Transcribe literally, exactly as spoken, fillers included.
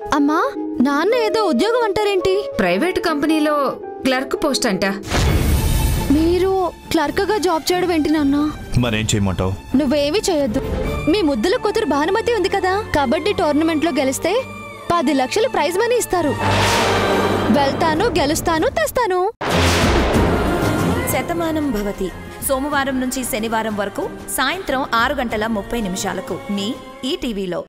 అమ్మా, నాన్న ఏదో ఉద్యోగం అంటారేంటి? ప్రైవేట్ కంపెనీలో క్లర్క్ పోస్ట్ అంట. మీరు క్లర్క్ గా జాబ్ చేయడం ఏంటి నాన్న? మరేం చేయమంటావు? నువ్వేమీ చేయొద్దు. మీ ముద్దుల కూతురు భానుమతి ఉంది కదా, కబడ్డీ టోర్నమెంట్ లో గెలిస్తే పది లక్షలు ప్రైజ్ మనీ ఇస్తారు. వెళ్తాను, గెలుస్తాను, తెస్తాను. శతమానం భవతి సోమవారం నుంచి శనివారం వరకు సాయంత్రం ఆరు గంటల ముప్పై నిమిషాలకు మీ ఈటీవీలో.